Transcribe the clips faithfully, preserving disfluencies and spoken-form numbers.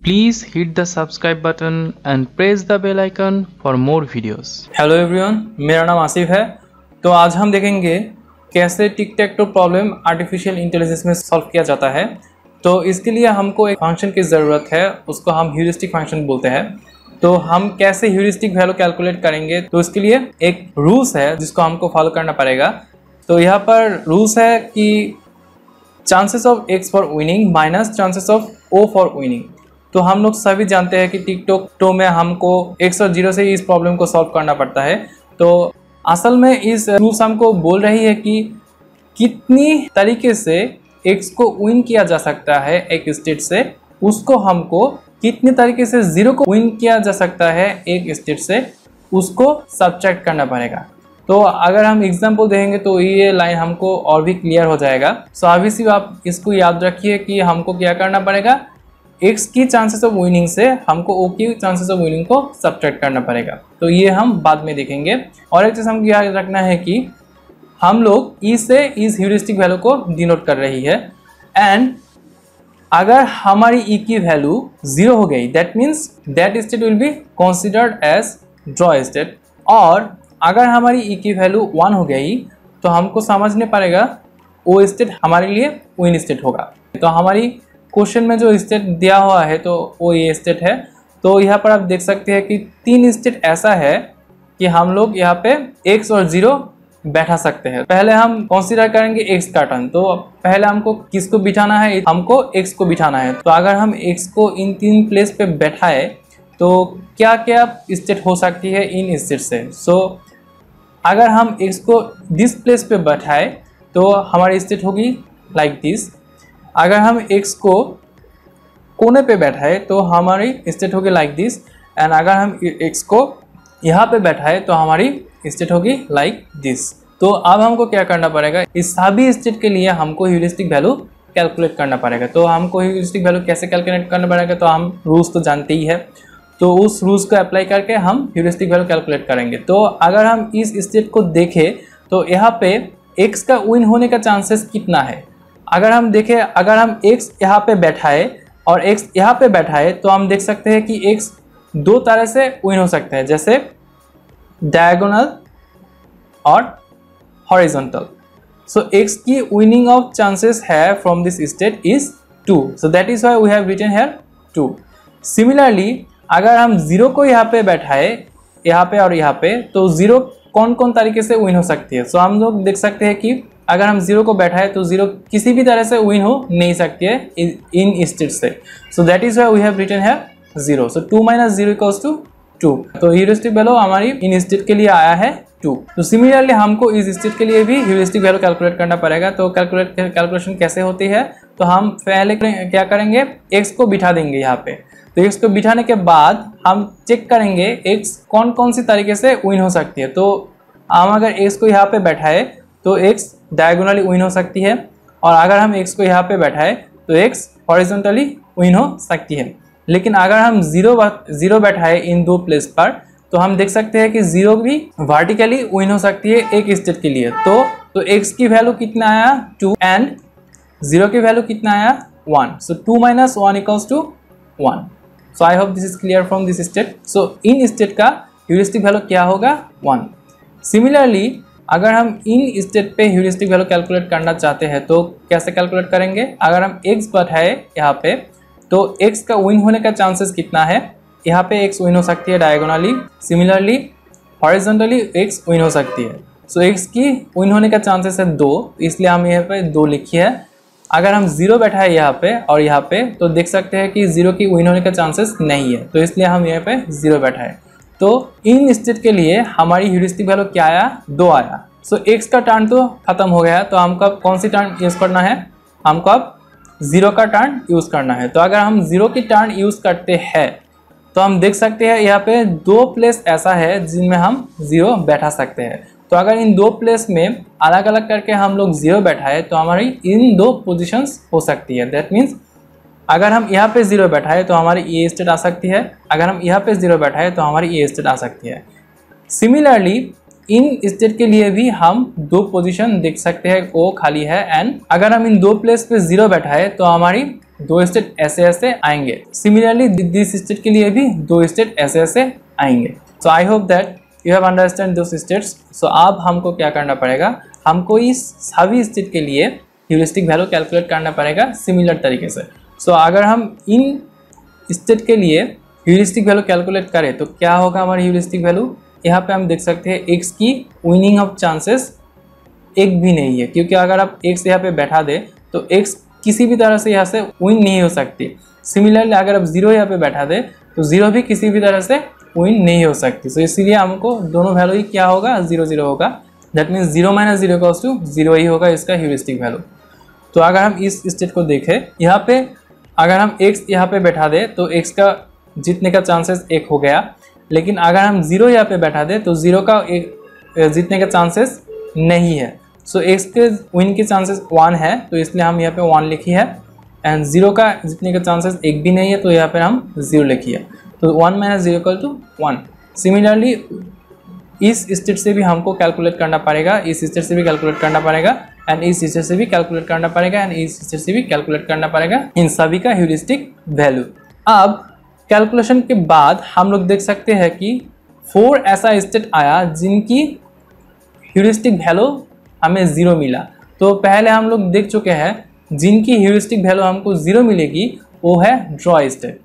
Please hit the subscribe button and press the bell icon for more videos. Hello everyone, मेरा नाम आसिफ है। तो आज हम देखेंगे कैसे tic tac toe problem artificial intelligence में सॉल्व किया जाता है। तो इसके लिए हमको एक फंक्शन की ज़रूरत है, उसको हम ह्यूरिस्टिक फंक्शन बोलते हैं। तो हम कैसे ह्यूरिस्टिक वैल्यू कैलकुलेट करेंगे, तो इसके लिए एक रूल्स है जिसको हमको फॉलो करना पड़ेगा। तो यहाँ पर रूल्स है कि chances of X for winning minus chances of O for winning. तो हम लोग सभी जानते हैं कि टिक टॉक टो में हमको एक्स और जीरो से इस प्रॉब्लम को सॉल्व करना पड़ता है। तो असल में इस रूल्स हमको बोल रही है कि कितनी तरीके से एक्स को विन किया जा सकता है एक स्टेट से, उसको हमको कितनी तरीके से जीरो को विन किया जा सकता है एक स्टेट से, उसको सब्ट्रैक्ट करना पड़ेगा। तो अगर हम एग्जाम्पल देखेंगे तो ये लाइन हमको और भी क्लियर हो जाएगा। सो अभी सिर्फ आप इसको याद रखिए कि हमको क्या करना पड़ेगा, एक्स की चांसेस ऑफ विनिंग से हमको ओ की चांसेस ऑफ विनिंग को सब्ट्रैक्ट करना पड़ेगा। तो ये हम बाद में देखेंगे। और एक चीज़ हमको याद रखना है कि हम लोग ई से इस ह्यूरिस्टिक वैल्यू को डिनोट कर रही है, एंड अगर हमारी ई की वैल्यू जीरो हो गई that means that state will be considered as draw state. और अगर हमारी ई की वैल्यू वन हो गई तो हमको समझने पड़ेगा वो स्टेट हमारे लिए विन स्टेट होगा। तो हमारी क्वेश्चन में जो स्टेट दिया हुआ है तो वो ये स्टेट है। तो यहाँ पर आप देख सकते हैं कि तीन स्टेट ऐसा है कि हम लोग यहाँ पे एक्स और जीरो बैठा सकते हैं। पहले हम कंसीडर करेंगे एक्स का टर्न। तो पहले हमको किसको बिठाना है, हमको एक्स को बिठाना है। तो अगर हम एक्स को इन तीन प्लेस पे बैठाए तो क्या क्या स्टेट हो सकती है इन स्टेट से। सो अगर हम एक्स को दिस प्लेस पे बैठाए तो हमारी स्टेट होगी लाइक दिस। अगर हम x को कोने पे बैठाए तो हमारी स्टेट होगी लाइक दिस, एंड अगर हम x को यहाँ पे बैठाए तो हमारी स्टेट होगी लाइक दिस। तो अब हमको क्या करना पड़ेगा, इस सभी स्टेट के लिए हमको ह्यूरिस्टिक वैल्यू कैलकुलेट करना पड़ेगा। तो हमको ह्यूरिस्टिक वैल्यू कैसे कैलकुलेट करना पड़ेगा, तो हम रूल्स तो जानते ही है। तो उस रूल्स को अप्लाई करके हम ह्यूरिस्टिक वैल्यू कैलकुलेट करेंगे। तो अगर हम इस स्टेट को देखें तो यहाँ पे x का विन होने का चांसेस कितना है। अगर हम देखें, अगर हम x यहाँ पे बैठाए और x यहाँ पे बैठाए तो हम देख सकते हैं कि x दो तरह से विन हो सकते हैं, जैसे डायगोनल और हॉरिजॉन्टल। सो x की विनिंग ऑफ चांसेस है from this state is two. So that is why we have written here two. Similarly अगर हम जीरो को यहाँ पे बैठाए, यहाँ पे और यहाँ पे, तो जीरो कौन कौन तरीके से विन हो सकती है। सो हम लोग देख सकते हैं कि अगर हम जीरो को बैठाए तो जीरो किसी भी तरह से विन हो नहीं सकती है इन स्टेट से। So that is why we have written here zero. So two minus zero equals to two. तो ह्यूरिस्टिक वैल्यू हमारी इन स्टेट के लिए आया है टू। तो सिमिलरली हमको इस स्टेट के लिए भी ह्यूरिस्टिक वैल्यू कैलकुलेट करना पड़ेगा। तो कैलकुलेट कैलकुलेशन कैसे होती है, तो हम पहले क्या करेंगे, एक्स को बिठा देंगे यहाँ पे। तो एक्स को बिठाने के बाद हम चेक करेंगे एक्स कौन कौन सी तरीके से विन हो सकती है। तो हम अगर एक्स को यहाँ पे बैठाए तो एक्स डायगोनली विन हो सकती है, और अगर हम x को यहाँ पे बैठाए तो x हॉरिजॉन्टली विन हो सकती है। लेकिन अगर हम जीरो जीरो बैठाए इन दो प्लेस पर तो हम देख सकते हैं कि जीरो भी वर्टिकली विन हो सकती है एक स्टेट के लिए। तो तो x की वैल्यू कितना आया, टू, एंड जीरो की वैल्यू कितना आया, one. So two minus one equals to one. So I hope this is clear from this state. So इन स्टेट का ह्यूरिस्टिक वैल्यू क्या होगा, वन। सिमिलरली अगर हम इन स्टेट पे ह्यूरिस्टिक वैल्यू कैलकुलेट करना चाहते हैं तो कैसे कैलकुलेट करेंगे, अगर हम x बैठाए यहाँ पे तो x का विन होने का चांसेस कितना है, यहाँ पे x विन हो सकती है diagonally. Similarly horizontally x win हो सकती है। सो so, x की विन होने का चांसेस है दो, इसलिए हम यहाँ पे दो लिखी है। अगर हम जीरो बैठाए यहाँ पे और यहाँ पे तो देख सकते हैं कि जीरो की विन होने का चांसेस नहीं है, तो इसलिए हम यहाँ पे जीरो बैठाए। तो इन स्टेट के लिए हमारी ह्यूरिस्टिक वैल्यू क्या आया, दो आया। सो so, x का टर्न तो खत्म हो गया, तो हमको अब कौन सी टर्न यूज़ करना है, हमको अब जीरो का टर्न यूज़ करना है। तो अगर हम जीरो की टर्न यूज़ करते हैं तो हम देख सकते हैं यहाँ पे दो प्लेस ऐसा है जिनमें हम जीरो बैठा सकते हैं। तो अगर इन दो प्लेस में अलग अलग करके हम लोग जीरो बैठाए तो हमारी इन दो पोजिशंस हो सकती है। दैट मीन्स अगर हम यहाँ पे जीरो बैठाए तो हमारी ये स्टेट आ सकती है, अगर हम यहाँ पे जीरो बैठाए तो हमारी ये स्टेट आ सकती है। सिमिलरली इन स्टेट के लिए भी हम दो पोजीशन देख सकते हैं, वो खाली है, एंड अगर हम इन दो प्लेस पे जीरो बैठाए तो हमारी दो स्टेट ऐसे ऐसे आएंगे। सिमिलरली दिस स्टेट के लिए भी दो स्टेट ऐसे ऐसे आएंगे। So I hope that you have understand those states. So अब हमको क्या करना पड़ेगा, हमको इस सभी स्टेट के लिए ह्यूरिस्टिक वैल्यू कैलकुलेट करना पड़ेगा सिमिलर तरीके से। सो so, अगर हम इन स्टेट के लिए ह्यूरिस्टिक वैल्यू कैलकुलेट करें तो क्या होगा हमारी ह्यूरिस्टिक वैल्यू। यहाँ पे हम देख सकते हैं एक्स की विनिंग ऑफ चांसेस एक भी नहीं है, क्योंकि अगर आप एक्स यहाँ पे बैठा दे तो एक्स किसी भी तरह से यहाँ से विन नहीं हो सकती। सिमिलरली अगर आप जीरो यहाँ पे बैठा दे तो जीरो भी किसी भी तरह से विन नहीं हो सकती। सो so, इसीलिए हमको दोनों वैल्यू ही क्या होगा, जीरो जीरो होगा। That means zero minus zero equals to zero ही होगा इसका ह्यूरिस्टिक वैल्यू। तो अगर हम इस स्टेट को देखें, यहाँ पे अगर हम x यहाँ पे बैठा दे तो x का जीतने का चांसेस एक हो गया, लेकिन अगर हम जीरो यहाँ पे बैठा दे तो जीरो का एक जीतने का चांसेस नहीं है। सो so, x के विन के चांसेस वन है तो इसलिए हम यहाँ पे वन लिखी है, एंड जीरो का जीतने का चांसेस एक भी नहीं है तो यहाँ पे हम जीरो लिखी है। तो one minus zero equal to one. Similarly इस स्टेट से भी हमको कैलकुलेट करना पड़ेगा, इस स्टेट से भी कैलकुलेट करना पड़ेगा, एंड इस स्टेट से भी कैलकुलेट करना पड़ेगा, एंड इस स्टेट से भी कैलकुलेट करना पड़ेगा, इन सभी का ह्यूरिस्टिक वैल्यू। अब कैलकुलेशन के बाद हम लोग देख सकते हैं कि फोर ऐसा स्टेट आया जिनकी ह्यूरिस्टिक वैल्यू हमें ज़ीरो मिला। तो पहले हम लोग देख चुके हैं जिनकी ह्यूरिस्टिक वैल्यू हमको ज़ीरो मिलेगी वो है ड्रॉ स्टेट।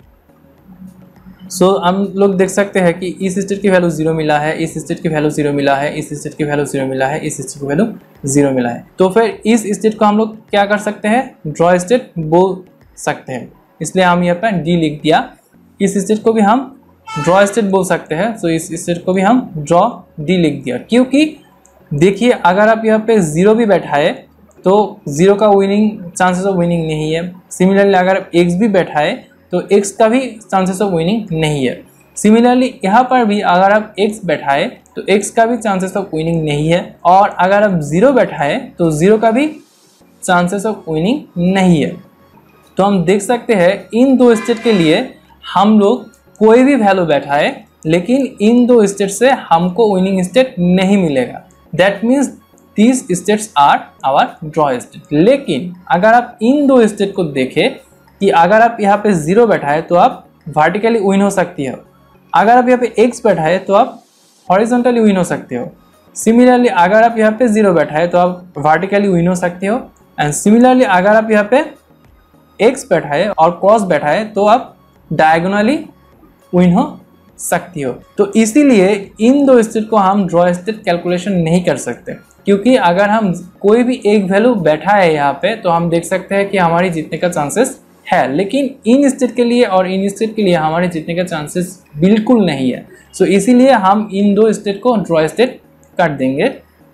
सो so, हम लोग देख सकते हैं कि इस स्टेट की वैल्यू जीरो मिला है, इस स्टेट की वैल्यू जीरो मिला है, इस स्टेट की वैल्यू जीरो मिला है, इस स्टेट की वैल्यू जीरो मिला है। तो फिर इस स्टेट को हम लोग क्या कर सकते हैं, ड्रॉ स्टेट बोल सकते हैं, इसलिए हम यहाँ पर डी लिख दिया। इस स्टेट को भी हम ड्रॉ स्टेट बोल सकते हैं, सो इस स्टेट को भी हम ड्रॉ डी लिख दिया। क्योंकि देखिए अगर आप यहाँ पे जीरो भी बैठाए तो जीरो का विनिंग चांसेस ऑफ विनिंग नहीं है। सिमिलरली अगर आप एक्स भी बैठाए तो x का भी चांसेस ऑफ विनिंग नहीं है। सिमिलरली यहाँ पर भी अगर आप x बैठाए तो x का भी चांसेस ऑफ विनिंग नहीं है, और अगर आप ज़ीरो बैठाए तो ज़ीरो का भी चांसेस ऑफ विनिंग नहीं है। तो हम देख सकते हैं इन दो स्टेट के लिए हम लोग कोई भी वैल्यू बैठाए, लेकिन इन दो स्टेट से हमको विनिंग स्टेट नहीं मिलेगा। That means these states are our draw state. लेकिन अगर आप इन दो स्टेट को देखें कि अगर आप यहाँ पे जीरो बैठाए तो आप वर्टिकली विन हो सकती हो, अगर आप यहाँ पे एक्स बैठाए तो आप हॉरिजॉन्टली विन हो सकते हो। सिमिलरली अगर आप यहाँ पे जीरो बैठाए तो आप वर्टिकली विन हो सकते हो, एंड सिमिलरली अगर आप यहाँ पे एक्स बैठाए और क्रॉस बैठाए तो आप डायगोनली विन हो सकती हो। तो इसीलिए इन दो स्टेट को हम ड्रॉ स्टेट कैलकुलेशन नहीं कर सकते, क्योंकि अगर हम कोई भी एक वैल्यू बैठा है यहाँ पे तो हम देख सकते हैं कि हमारी जीतने का चांसेस है, लेकिन इन स्टेट के लिए और इन स्टेट के लिए हमारे जीतने का चांसेस बिल्कुल नहीं है। सो so, इसीलिए हम इन दो स्टेट को ड्रॉ स्टेट कर देंगे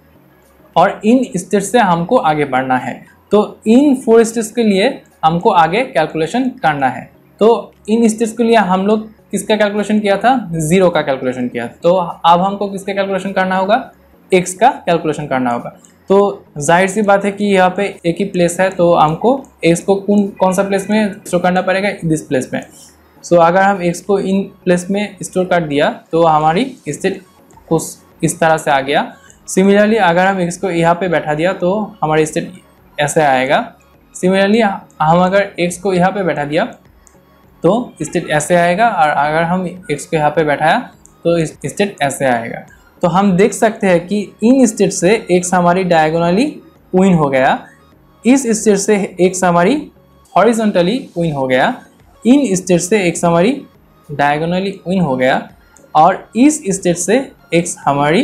और इन स्टेट से हमको आगे बढ़ना है। तो इन फोर स्टेट्स के लिए हमको आगे कैलकुलेशन करना है। तो इन स्टेट्स के लिए हम लोग किसका कैलकुलेशन किया था, जीरो का कैलकुलेशन किया। तो अब हमको किसका कैलकुलेशन करना होगा, एक्स का कैलकुलेशन करना होगा। तो जाहिर सी बात है कि यहाँ पे एक ही प्लेस है, तो हमको एक्स को कौन कौन सा प्लेस में स्टोर करना पड़ेगा, दिस प्लेस में। सो so, अगर हम एक्स को इन प्लेस में स्टोर कर दिया तो हमारी स्टेट कुछ इस तरह से आ गया। सिमिलरली अगर हम एक्स को यहाँ पे बैठा दिया तो हमारी स्टेट ऐसे आएगा। सिमिलरली हम अगर एक्स को यहाँ पे बैठा दिया तो स्टेट ऐसे आएगा, और अगर हम एक्स को यहाँ पे बैठाया तो स्टेट ऐसे आएगा। तो हम देख सकते हैं कि इन स्टेट से एक्स हमारी डायगोनली विन हो गया, इस स्टेट से एक्स हमारी हॉरिजॉन्टली विन हो गया, इन स्टेट से एक्स हमारी डायगोनली विन हो गया, और इस स्टेट से एक्स हमारी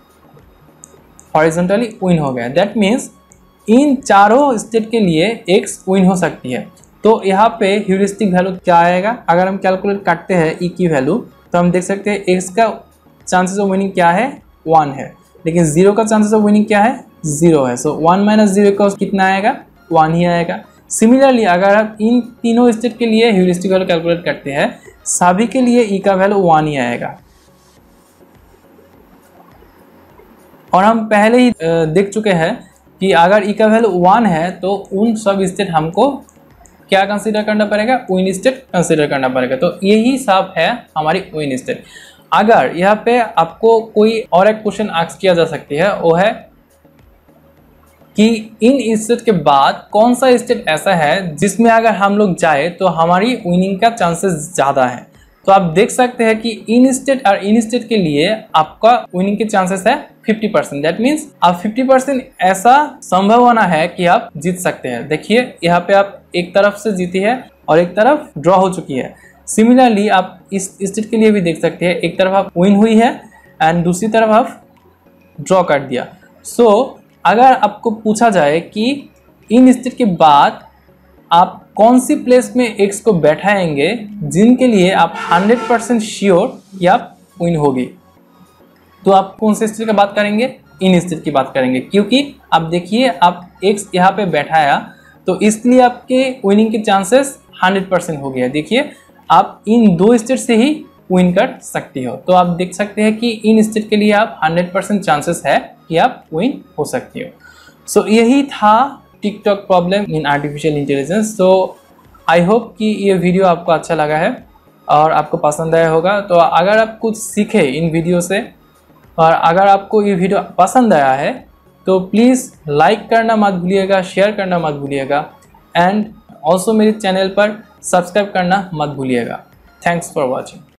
हॉरिजॉन्टली विन हो गया। दैट मीन्स इन चारों स्टेट के लिए एक्स विन हो सकती है। तो यहाँ पे ह्यूरिस्टिक वैल्यू क्या आएगा, अगर हम कैलकुलेट करते हैं ई की वैल्यू तो हम देख सकते हैं एक्स का चांसेस ऑफ विनिंग क्या है, वन है, लेकिन जीरो का चांसेस ऑफ विनिंग क्या है, जीरो है। सो वन माइनस जीरो का कितना आएगा, वन ही आएगा। सिमिलरली अगर आप इन तीनों स्टेट के लिए ह्यूरिस्टिक वैल्यू कैलकुलेट करते हैं, सभी के लिए ई का वैल्यू वन ही आएगा। और हम पहले ही देख चुके हैं कि अगर ई का वैल्यू वन है तो उन सब स्टेट हमको क्या कंसीडर करना पड़ेगा, विन स्टेट कंसीडर करना पड़ेगा। तो यही सब है हमारी विन स्टेट। अगर यहाँ पे आपको कोई और एक क्वेश्चन आस्क किया जा सकती है, वो है कि इन स्टेट के बाद कौन सा स्टेट ऐसा है जिसमें अगर हम लोग जाए तो हमारी विनिंग का चांसेस ज़्यादा है। तो आप देख सकते हैं कि इन स्टेट और इन स्टेट के लिए आपका विनिंग के चांसेस है फिफ्टी परसेंट। दैट मीन्स आप फिफ्टी परसेंट ऐसा संभावना है कि आप जीत सकते हैं। देखिए यहाँ पे आप एक तरफ से जीती है और एक तरफ ड्रॉ हो चुकी है। सिमिलरली आप इस स्टेट के लिए भी देख सकते हैं, एक तरफ आप विन हुई है एंड दूसरी तरफ आप ड्रॉ कर दिया। सो so, अगर आपको पूछा जाए कि इन स्टेट के बाद आप कौन सी प्लेस में एक्स को बैठाएंगे जिनके लिए आप हंड्रेड परसेंट श्योर कि आप विन होगी, तो आप कौन से स्टेट की बात करेंगे? इन स्टेट की बात करेंगे, क्योंकि आप देखिए आप एक्स यहाँ पे बैठाया तो इसलिए आपके विनिंग के चांसेस हंड्रेड परसेंट हो गया। देखिए आप इन दो स्टेट से ही विन कर सकती हो। तो आप देख सकते हैं कि इन स्टेट के लिए आप हंड्रेड परसेंट चांसेस है कि आप विन हो सकती हो। सो so, यही था TikTok problem in artificial intelligence. So I hope कि ये वीडियो आपको अच्छा लगा है और आपको पसंद आया होगा। तो अगर आप कुछ सीखे इन वीडियो से और अगर आपको ये वीडियो पसंद आया है तो प्लीज़ लाइक करना मत भूलिएगा, शेयर करना मत भूलिएगा एंड ऑल्सो मेरे चैनल पर सब्सक्राइब करना मत भूलिएगा। Thanks for watching.